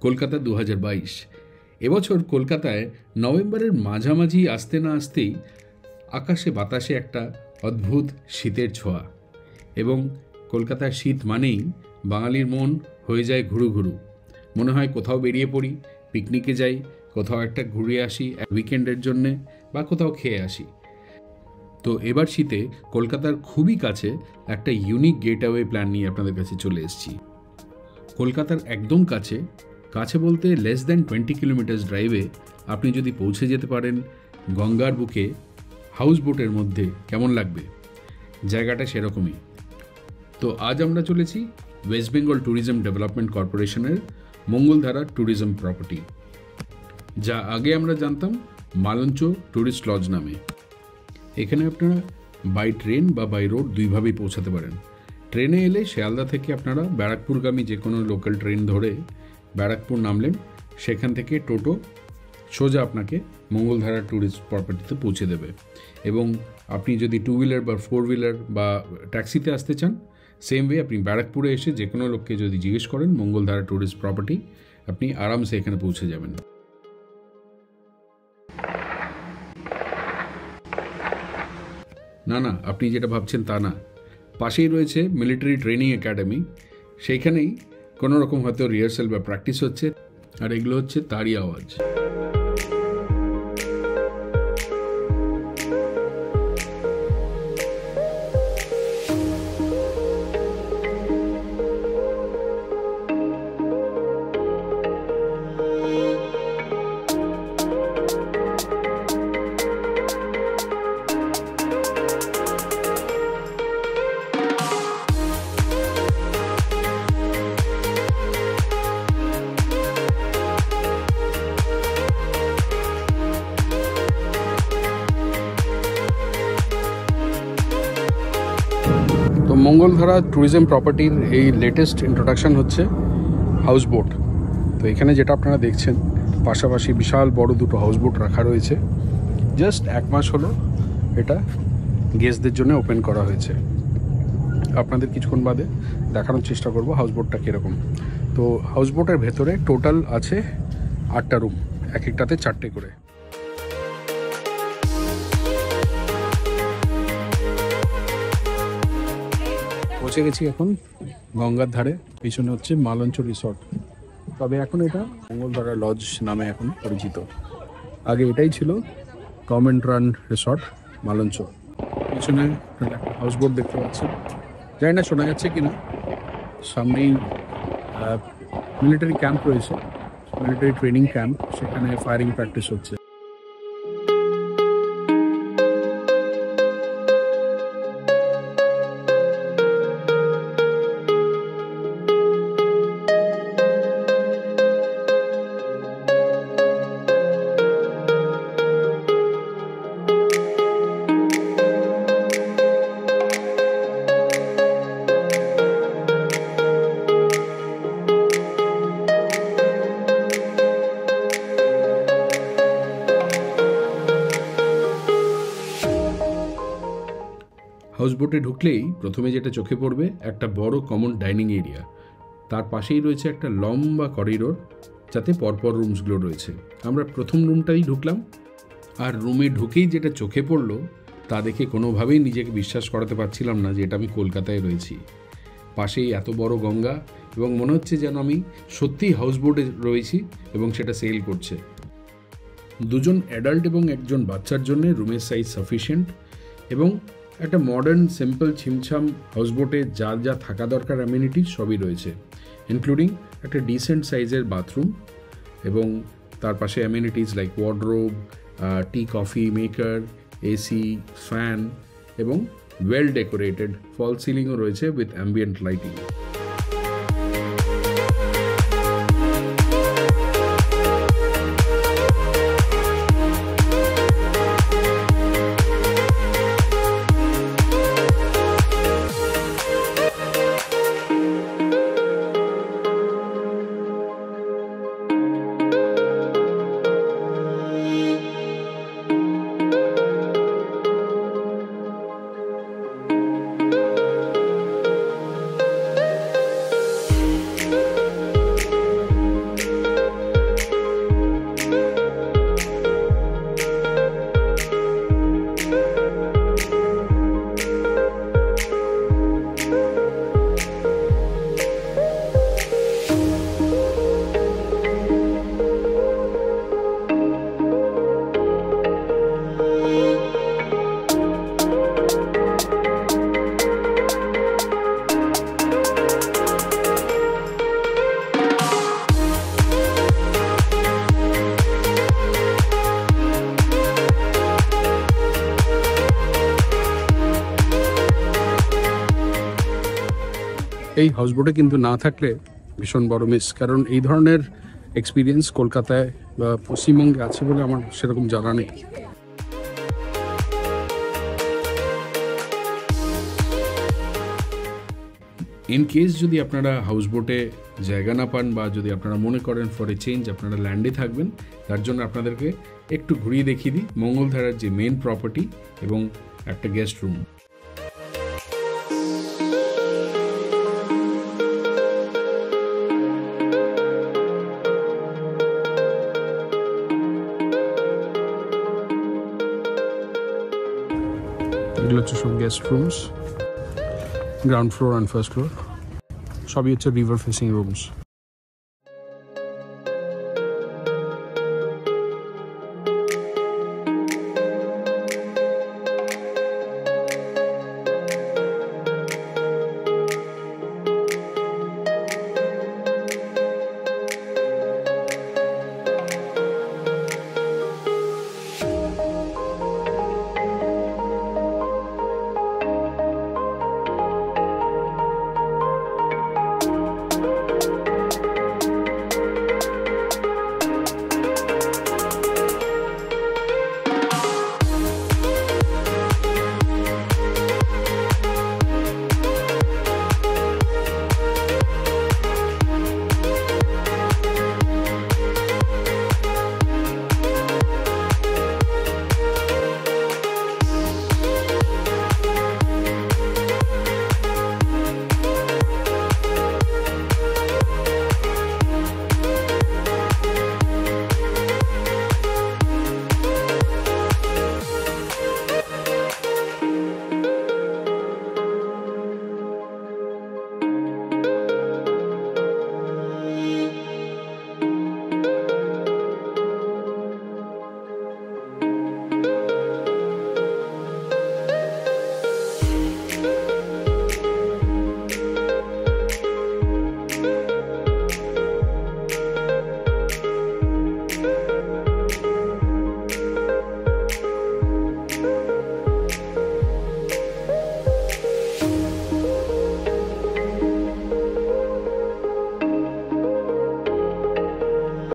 কলকাতা 2022। এবছর কলকাতায় নভেম্বরের মাঝামাঝি আসতে না আসতেই আকাশে বাতাসে একটা অদ্ভুত শীতের ছোঁয়া, এবং কলকাতায় শীত মানেই বাঙালির মন হয়ে যায় ঘুরু ঘুরু। মনে হয় কোথাও বেরিয়ে পড়ি, পিকনিকে যাই, কোথাও একটা ঘুরে আসি উইকেন্ডের জন্যে, বা কোথাও খেয়ে আসি। তো এবার শীতে কলকাতার খুবই কাছে একটা ইউনিক গেটওয়ে প্ল্যান নিয়ে আপনাদের কাছে চলে এসেছি। কলকাতার একদম কাছে, কাছে বলতে লেস দ্যান 20 কিলোমিটার্স ড্রাইভে আপনি যদি পৌঁছে যেতে পারেন গঙ্গার বুকে হাউসবোটের মধ্যে, কেমন লাগবে? জায়গাটা সেরকমই। তো আজ আমরা চলেছি ওয়েস্ট বেঙ্গল ট্যুরিজম ডেভেলপমেন্ট কর্পোরেশনের মঙ্গলধারা ট্যুরিজম প্রপার্টি, যা আগে আমরা জানতাম মালঞ্চ ট্যুরিস্ট লজ নামে। এখানে আপনারা বাই ট্রেন বা বাই রোড দুইভাবেই পৌঁছাতে পারেন। ট্রেনে এলে শিয়ালদা থেকে আপনারা ব্যারাকপুরগামী যে কোনো লোকাল ট্রেন ধরে ব্যারাকপুর নামলেন, সেখান থেকে টোটো সোজা আপনাকে মঙ্গলধারা ট্যুরিস্ট প্রপার্টিতে পৌঁছে দেবে। এবং আপনি যদি 2 হুইলার বা 4 হুইলার বা ট্যাক্সিতে আসতে চান, সেম ওয়ে আপনি ব্যারাকপুরে এসে যে কোনো লোককে যদি জিজ্ঞেস করেন মঙ্গলধারা ট্যুরিস্ট প্রপার্টি, আপনি আরামসে এখানে পৌঁছে যাবেন। না, আপনি যেটা ভাবছেন তা না। পাশেই রয়েছে মিলিটারি ট্রেনিং একাডেমি। সেইখানেই কোনো রকম হয়তো রিহার্সাল বা প্র্যাকটিস হচ্ছে, আর এগুলো হচ্ছে তারই আওয়াজ। তো মঙ্গলধারা ট্যুরিজম প্রপার্টির এই লেটেস্ট ইন্ট্রোডাকশন হচ্ছে হাউসবোট। তো এখানে যেটা আপনারা দেখছেন, পাশাপাশি বিশাল বড় দুটো হাউসবোট রাখা রয়েছে। জাস্ট 1 মাস হলো এটা গেস্টদের জন্য ওপেন করা হয়েছে। আপনাদের কিছুক্ষণ বাদে দেখানোর চেষ্টা করব হাউসবোটটা কীরকম। তো হাউসবোটের ভেতরে টোটাল আছে 8টা রুম, এক একটাতে 4টে করে। পৌঁছে গেছি এখন গঙ্গার ধারে। পিছনে হচ্ছে মালঞ্চ রিসর্ট, তবে এখন এটা মঙ্গলধারা লজ নামে এখন পরিচিত। আগে এটাই ছিল গভর্নমেন্ট রান রিসর্ট মালঞ্চ। পিছনে একটা হাউসবোট দেখতে পাচ্ছেন, জানি না শোনা যাচ্ছে কিনা। সামনেই মিলিটারি ক্যাম্প রয়েছে, মিলিটারি ট্রেনিং ক্যাম্প, সেখানে ফায়ারিং প্র্যাকটিস হচ্ছে। হাউসবোটে ঢুকলেই প্রথমে যেটা চোখে পড়বে একটা বড় কমন ডাইনিং এরিয়া। তার পাশেই রয়েছে একটা লম্বা করিডোর, যাতে পরপর রুমসগুলো রয়েছে। আমরা প্রথম রুমটাই ঢুকলাম, আর রুমে ঢুকেই যেটা চোখে পড়লো তা দেখে কোনোভাবেই নিজেকে বিশ্বাস করাতে পারছিলাম না যে এটা আমি কলকাতায় রয়েছি। পাশেই এত বড় গঙ্গা, এবং মনে হচ্ছে যেন আমি সত্যিই হাউসবোটে রয়েছি এবং সেটা সেল করছে। 2জন অ্যাডাল্ট এবং 1জন বাচ্চার জন্য রুমের সাইজ সাফিসিয়েন্ট, এবং একটা মডার্ন সিম্পল ছিমছাম হাউসবোটে যা যা থাকা দরকার অ্যামিনিটিস সবই রয়েছে, ইনক্লুডিং একটা ডিসেন্ট সাইজের বাথরুম, এবং তার পাশে amenities like wardrobe, tea coffee maker, AC, fan, এবং ওয়েল ডেকোরেটেড ফল সিলিংও রয়েছে উইথ অ্যাম্বিয়েন্ট লাইটিং। এই হাউসবোটে কিন্তু না থাকলে ভীষণ বড় মিস, কারণ এই ধরনের এক্সপিরিয়েন্স কলকাতায় বা পশ্চিমবঙ্গে আছে বলে আমার সেরকম জানা নেই। ইন কেস যদি আপনারা হাউসবোটে জায়গা না পান বা যদি আপনারা মনে করেন ফর এ চেঞ্জ আপনারা ল্যান্ডে থাকবেন, তার জন্য আপনাদেরকে একটু ঘুরিয়ে দেখিয়ে দিই মঙ্গলধারার যে মেন প্রপার্টি এবং একটা গেস্ট রুম। এগুলো হচ্ছে সব guest rooms, ground floor and first floor, সবই হচ্ছে রিভার ফেসিং রুমস।